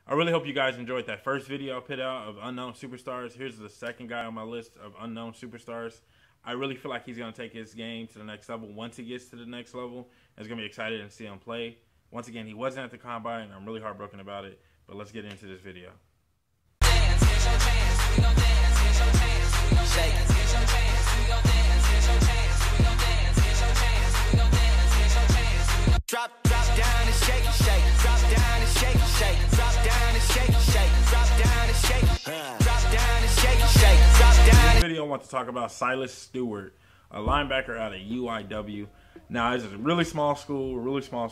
I really hope you guys enjoyed that first video I put out of unknown superstars. Here's the second guy on my list of unknown superstars. I really feel like he's going to take his game to the next level once he gets to the next level. I was going to be excited to see him play. Once again, he wasn't at the combine, and I'm really heartbroken about it. But let's get into this video. Drop down and shake it, shake. Drop down and shake it, shake. Drop down and shake it, shake. Drop down and shake it. Drop down and shake it, shake. Drop down. In this video, I want to talk about Silas Stewart, a linebacker out of UIW. Now, it's a really small school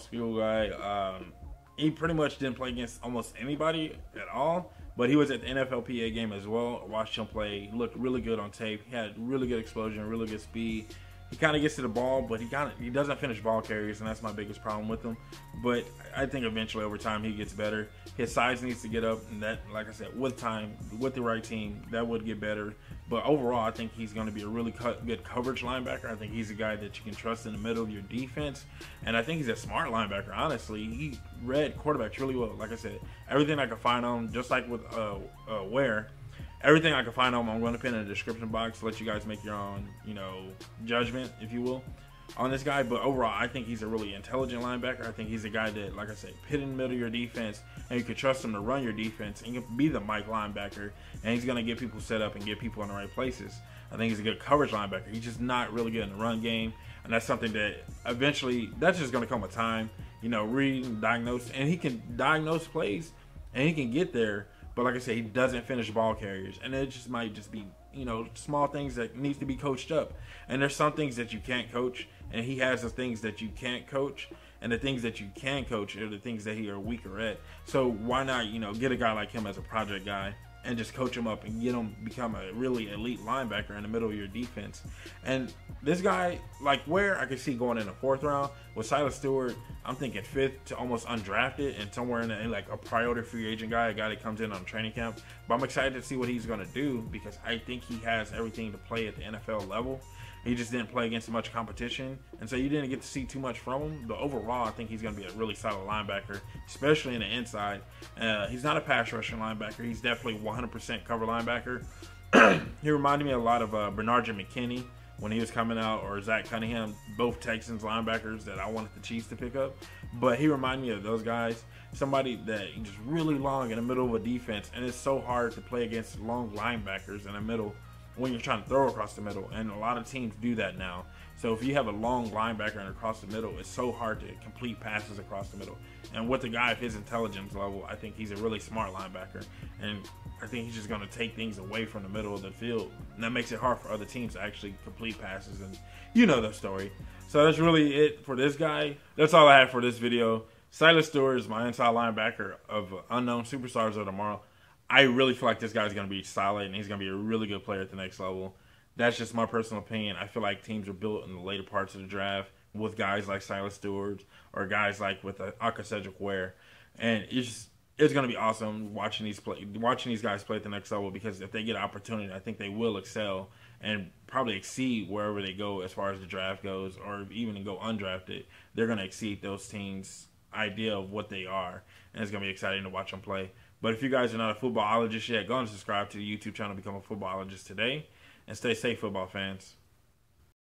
guy. He pretty much didn't play against almost anybody at all, but he was at the NFLPA game as well. I watched him play. He looked really good on tape. He had really good explosion, really good speed. He kind of gets to the ball, but he doesn't finish ball carries, and that's my biggest problem with him. But I think eventually over time he gets better. His size needs to get up, and that, like I said, with time, with the right team, that would get better. But overall, I think he's going to be a really good coverage linebacker. I think he's a guy that you can trust in the middle of your defense, and I think he's a smart linebacker, honestly. He read quarterbacks really well. Like I said, everything I could find on him, just like with Ware, everything I can find on him, I'm going to pin in the description box to let you guys make your own, judgment, if you will, on this guy. But overall, I think he's a really intelligent linebacker. I think he's a guy that, like I said, pit in the middle of your defense, and you can trust him to run your defense, and you can be the Mike linebacker, and he's going to get people set up and get people in the right places. I think he's a good coverage linebacker. He's just not really good in the run game, and that's something that eventually, that's just going to come with time, reading, diagnose, and he can diagnose plays, and he can get there. But like I said, he doesn't finish ball carriers. And it just might just be, small things that needs to be coached up. And there's some things that you can't coach. And he has the things that you can't coach. And the things that you can coach are the things that he are weaker at. So why not, get a guy like him as a project guy and just coach him up and get him become a really elite linebacker in the middle of your defense. And this guy, like Ware, I could see going in the 4th round. With Silas Stewart, I'm thinking 5th to almost undrafted and somewhere in like a priority free agent guy, a guy that comes in on training camp. But I'm excited to see what he's going to do because I think he has everything to play at the NFL level. He just didn't play against much competition, and so you didn't get to see too much from him. But overall, I think he's going to be a really solid linebacker, especially in the inside. He's not a pass rushing linebacker. He's definitely 100% cover linebacker. He reminded me a lot of Bernard McKinney when he was coming out, or Zach Cunningham, both Texans linebackers that I wanted the Chiefs to pick up. But he reminded me of those guys. Somebody that just really long in the middle of a defense, and it's so hard to play against long linebackers in the middle when you're trying to throw across the middle, and a lot of teams do that now. So if you have a long linebacker and across the middle, it's so hard to complete passes across the middle. And with a guy of his intelligence level, I think he's a really smart linebacker, and I think he's just going to take things away from the middle of the field, and that makes it hard for other teams to actually complete passes, and you know the story. So that's really it for this guy. That's all I have for this video. Silas Stewart is my inside linebacker of unknown superstars of tomorrow. I really feel like this guy's going to be solid, and he's going to be a really good player at the next level. That's just my personal opinion. I feel like teams are built in the later parts of the draft with guys like Silas Stewart or guys like with Aka Cedric Ware. And it's going to be awesome watching these guys play at the next level, because if they get an opportunity, I think they will excel and probably exceed wherever they go as far as the draft goes, or even go undrafted. They're going to exceed those teams' idea of what they are, and it's going to be exciting to watch them play. But if you guys are not a footballologist yet, go and subscribe to the YouTube channel, become a footballologist today, and stay safe, football fans.